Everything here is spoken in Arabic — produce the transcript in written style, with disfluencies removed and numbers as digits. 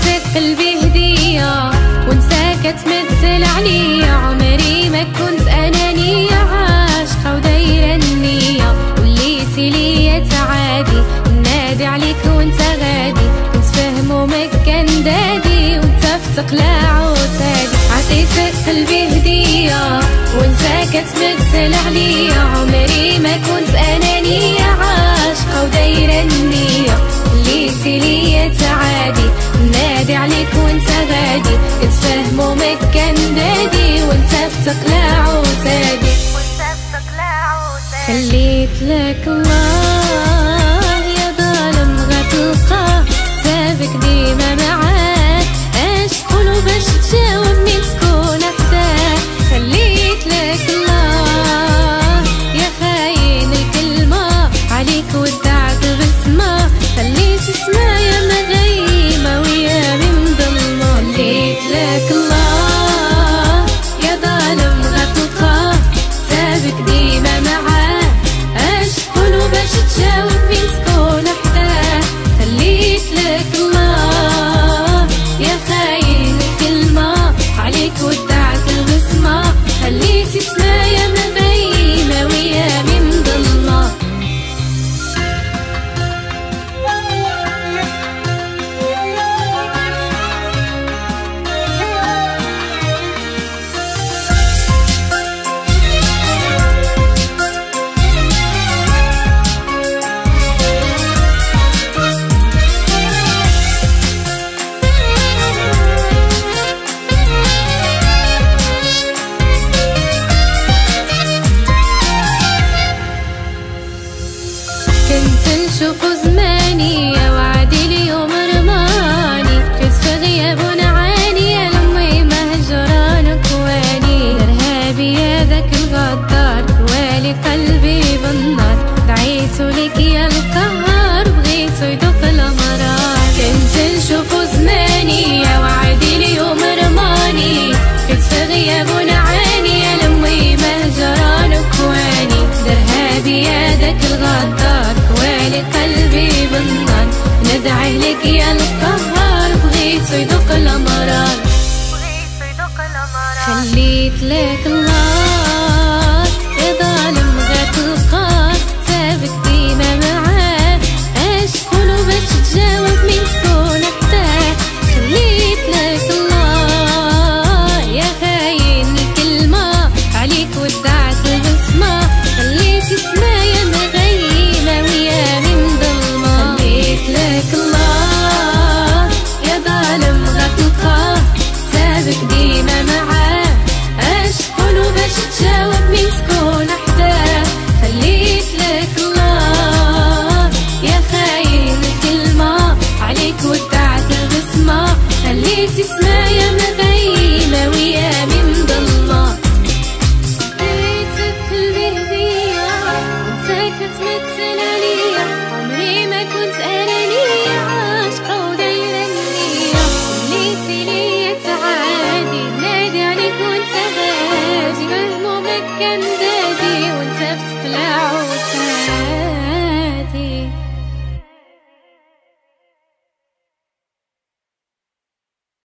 عطيتك قلبي هدية وانساك تمثل عليا. عمري ما كنت انانية، عاشقة ودايرة النية، وليتي ليا تعادي نادي عليك وانت غادي. كنت فاهم ومكان دادي وانت في تقلاع وتادي. عطيتك قلبي هدية وانساك تمثل عليا. عمري ما كنت انانية، عاشقة ودايرة النية، وليتي ليا تعادي نادي عليك وانت غادي. كنت فاهم ومكان دادي وانت في تقلاع وتادي. خليت لك الله يا ظالم غتلقاه، حسابك ديما معاه. اش تقولوا باش تجاوب مين تكون حداه؟ خليت لك الله يا خاين الكلمة، عليك ودعت بسمة. خليت سمايا مغيمة ويا من ظلمة. خليت لك الله يا ظالم غتلقاه، حسابك ديما معاه. اش تقولوا باش تجاوب مين تكون حداه؟ خليت لك الله يا خاين الكلمة، عليك ودعت البسمة. خليتي سمايا مغيمة ويا من ظلمة. كنت نشوف زماني يا وعدي اليوم رماني. كنت في غياب ونعاني يا لمي مهجرانك واني. ارهابي يا ذاك الغدار كوالي قلبي بالنار. دعيتو لك يا القهار بغيتو يدق الامرار. كنت نشوف زماني يا وعدي اليوم رماني. كنت في غياب ونعاني يا لمي مهجرانك واني. ارهابي يا ذاك الغدار كوالي قلبي بالنار. ندعي لك يا القهار بغيتو يدق الامرار. خليت لك الله يا ظالم غتلقاه، حسابك ديما معاه. اش تقولوا باش تجاوب مين تكون حداه؟ خليت لك الله يا خاين الكلمة، عليك ودعت البسمة. خليتي سمايا مغيمة ويا من ظلمة. خليت لك الله يا ظالم غتلقاه، حسابك ديما معاه. اش تقولوا باش تجاوب مين تكون حداه؟ خليت لك الله يا خاين الكلمة، عليك ودعت البسمة. خليتي سمايا مغيمة ويا من ظلمة. عطيتك قلبي هدية وانساك تمثل عليا. عمري ما كنت انانية، عاشقة ودايرة النية، وليتي ليا تعادي نادي عليك وانت غادي. مهمومك كان دادي وانت في تقلاع